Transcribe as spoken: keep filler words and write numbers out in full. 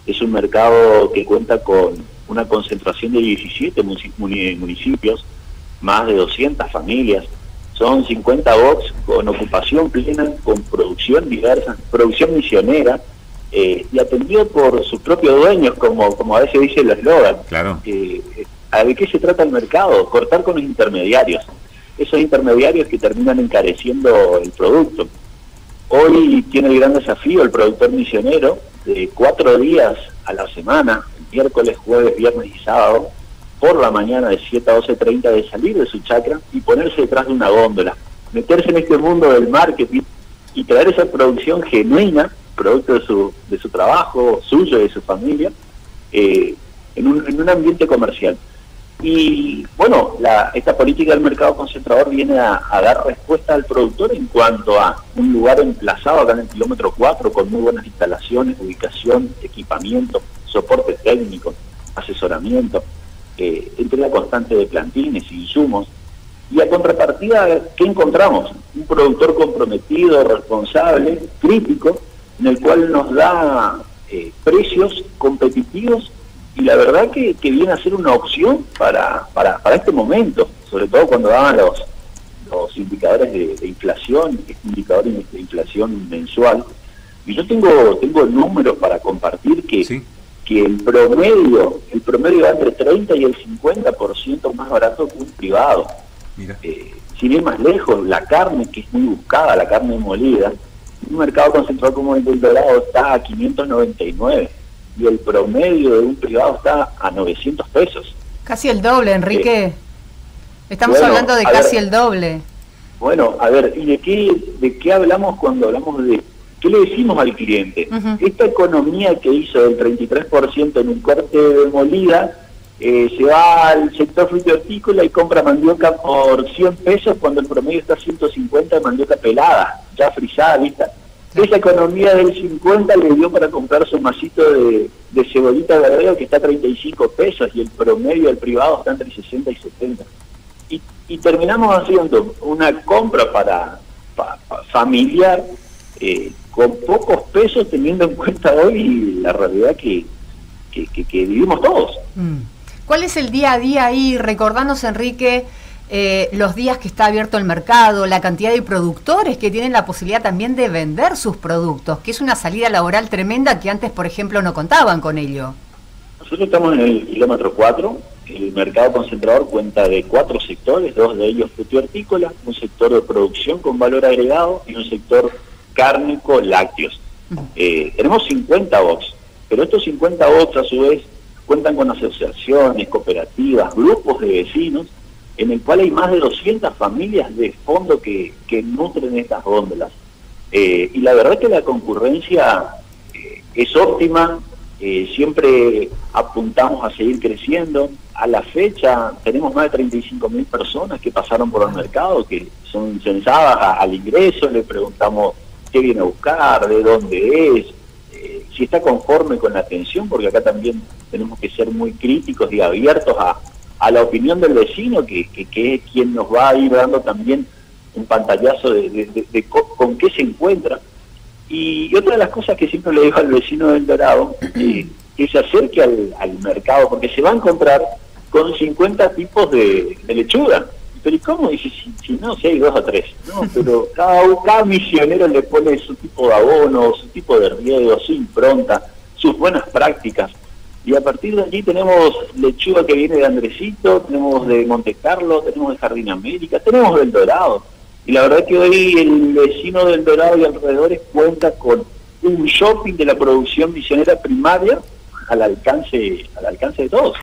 Es un mercado que cuenta con una concentración de diecisiete municipios, más de doscientas familias. Son cincuenta box con ocupación plena, con producción diversa, producción misionera, eh, y atendido por sus propios dueños, como, como a veces dice el eslogan. Claro. Eh, ¿De qué se trata el mercado? Cortar con los intermediarios. Esos intermediarios que terminan encareciendo el producto. Hoy tiene el gran desafío el productor misionero de cuatro días a la semana, miércoles, jueves, viernes y sábado, por la mañana de siete a doce treinta, de salir de su chacra y ponerse detrás de una góndola, meterse en este mundo del marketing y traer esa producción genuina, producto de su, de su trabajo, suyo y de su familia, eh, en, un, en un ambiente comercial. Y bueno, la, esta política del mercado concentrador viene a, a dar respuesta al productor en cuanto a un lugar emplazado acá en el kilómetro cuatro, con muy buenas instalaciones, ubicación, equipamiento, soporte técnico, asesoramiento, eh, entrega constante de plantines y insumos. Y a contrapartida, ¿qué encontramos? Un productor comprometido, responsable, crítico, en el cual nos da eh, precios competitivos, y la verdad que, que viene a ser una opción para, para, para este momento, sobre todo cuando daban los, los indicadores de, de inflación, este indicador de inflación mensual. Y yo tengo tengo números para compartir que, ¿sí?, que el promedio, el promedio va entre treinta y el cincuenta por ciento más barato que un privado. Mira. Eh, sin ir más lejos, la carne, que es muy buscada, la carne molida, un mercado concentrado como el del Dorado está a quinientos noventa y nueve. Y el promedio de un privado está a novecientos pesos. Casi el doble, Enrique. Eh, Estamos bueno, hablando de casi ver, el doble. Bueno, a ver, ¿y de qué, de qué hablamos cuando hablamos de... ¿Qué le decimos al cliente? Uh-huh. Esta economía que hizo del treinta y tres por ciento en un corte de molida, eh, se va al sector frutícola y compra mandioca por cien pesos cuando el promedio está a ciento cincuenta de mandioca pelada, ya frisada, lista. Esa economía del cincuenta le dio para comprar su masito de, de cebollita verdeo, que está a treinta y cinco pesos, y el promedio del privado está entre sesenta y setenta. Y, y terminamos haciendo una compra para, para, para familiar, eh, con pocos pesos, teniendo en cuenta hoy la realidad que, que, que, que vivimos todos. ¿Cuál es el día a día ahí? Recordanos, Enrique, Eh, los días que está abierto el mercado, la cantidad de productores que tienen la posibilidad también de vender sus productos, que es una salida laboral tremenda que antes, por ejemplo, no contaban con ello. Nosotros estamos en el kilómetro cuatro, el mercado concentrador cuenta de cuatro sectores, dos de ellos frutihortícola, un sector de producción con valor agregado y un sector cárnico, lácteos. Uh-huh. eh, tenemos cincuenta box, pero estos cincuenta box a su vez cuentan con asociaciones, cooperativas, grupos de vecinos, en el cual hay más de doscientas familias de fondo que, que nutren estas góndolas. Eh, y la verdad que la concurrencia eh, es óptima, eh, siempre apuntamos a seguir creciendo. A la fecha tenemos más de treinta y cinco mil personas que pasaron por el mercado, que son censadas a, al ingreso, le preguntamos qué viene a buscar, de dónde es, eh, si está conforme con la atención, porque acá también tenemos que ser muy críticos y abiertos a a la opinión del vecino, que, que, que es quien nos va a ir dando también un pantallazo de, de, de, de con, con qué se encuentra. Y, y otra de las cosas que siempre le digo al vecino del Dorado, eh, que se acerque al, al mercado, porque se va a encontrar con cincuenta tipos de, de lechuga. Pero ¿y cómo? Dice, si, si no, si hay dos o tres. No, pero cada, cada misionero le pone su tipo de abono, su tipo de riego, su impronta, sus buenas prácticas. Y a partir de allí tenemos lechuga que viene de Andresito, tenemos de Monte Carlo, tenemos de Jardín América, tenemos del Dorado. Y la verdad que hoy el vecino del Dorado y alrededores cuenta con un shopping de la producción misionera primaria al alcance, al alcance de todos.